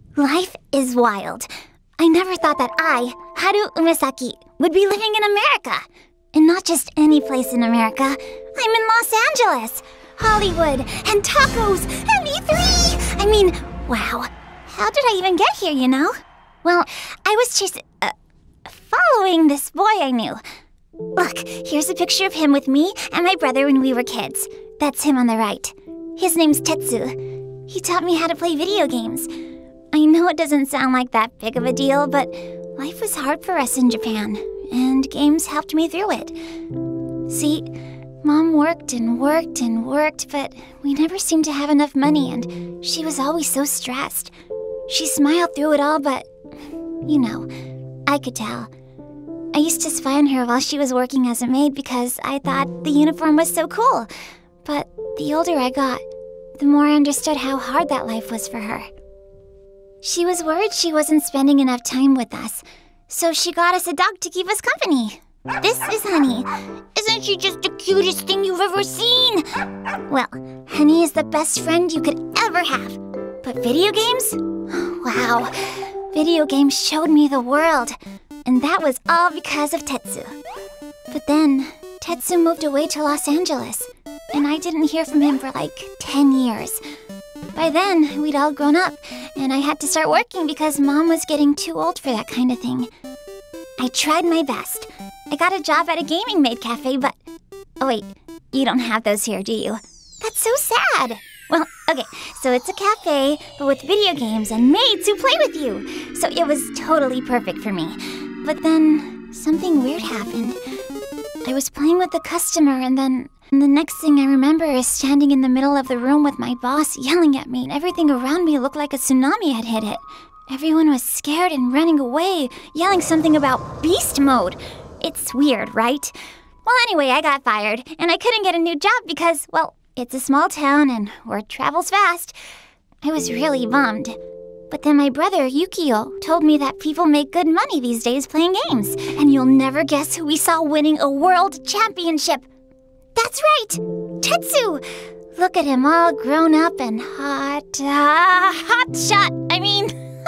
Life is wild. I never thought that I, Haru Umesaki, would be living in America. And not just any place in America. I'm in Los Angeles, Hollywood, and tacos, and E3! I mean, wow. How did I even get here, you know? Well, I was following this boy I knew. Look, here's a picture of him with me and my brother when we were kids. That's him on the right. His name's Tetsu. He taught me how to play video games. I know it doesn't sound like that big of a deal, but life was hard for us in Japan, and games helped me through it. See, Mom worked and worked and worked, but we never seemed to have enough money, and she was always so stressed. She smiled through it all, but, you know, I could tell. I used to spy on her while she was working as a maid because I thought the uniform was so cool. But the older I got, the more I understood how hard that life was for her. She was worried she wasn't spending enough time with us, so she got us a dog to keep us company. This is Honey. Isn't she just the cutest thing you've ever seen? Well, Honey is the best friend you could ever have. But video games? Wow. Video games showed me the world. And that was all because of Tetsu. But then, Tetsu moved away to Los Angeles, and I didn't hear from him for like 10 years. By then, we'd all grown up, and I had to start working because Mom was getting too old for that kind of thing. I tried my best. I got a job at a gaming maid cafe, but... Oh wait, you don't have those here, do you? That's so sad! Well, okay, so it's a cafe, but with video games and maids who play with you. So it was totally perfect for me. But then, something weird happened. I was playing with the customer, and then the next thing I remember is standing in the middle of the room with my boss yelling at me, and everything around me looked like a tsunami had hit it. Everyone was scared and running away, yelling something about beast mode. It's weird, right? Well, anyway, I got fired, and I couldn't get a new job because, well, it's a small town and word travels fast. I was really bummed. But then my brother, Yukio, told me that people make good money these days playing games. And you'll never guess who we saw winning a world championship. That's right! Tetsu! Look at him all grown up and hot shot, I mean.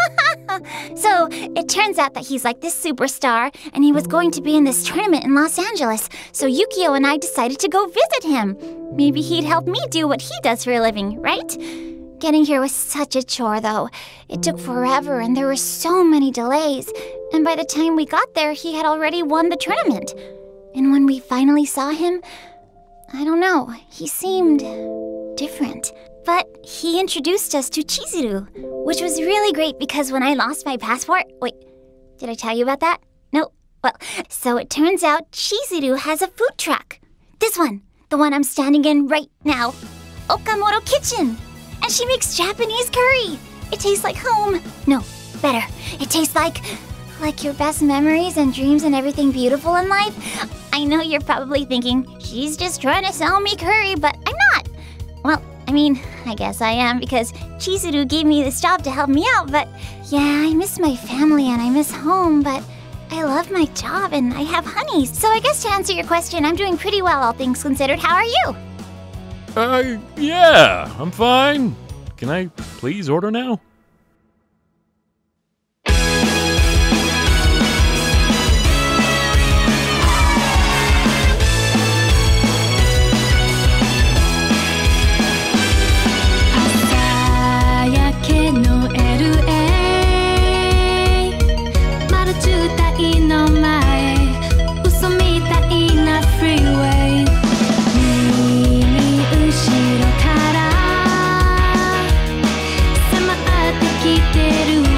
So, it turns out that he's like this superstar, and he was going to be in this tournament in Los Angeles. So Yukio and I decided to go visit him. Maybe he'd help me do what he does for a living, right? Getting here was such a chore, though. It took forever, and there were so many delays. And by the time we got there, he had already won the tournament. And when we finally saw him, I don't know, he seemed different. But he introduced us to Chizuru, which was really great because when I lost my passport... Wait, did I tell you about that? No? Well, so it turns out Chizuru has a food truck. This one, the one I'm standing in right now. Okamoto Kitchen. And she makes Japanese curry. It tastes like home. No, better. It tastes like your best memories and dreams and everything beautiful in life. I know you're probably thinking, she's just trying to sell me curry, but I'm not. Well, I mean, I guess I am because Chizuru gave me this job to help me out, but yeah, I miss my family and I miss home, but I love my job and I have Honey. So I guess to answer your question, I'm doing pretty well, all things considered. How are you? Yeah, I'm fine. Can I please order now? Freeway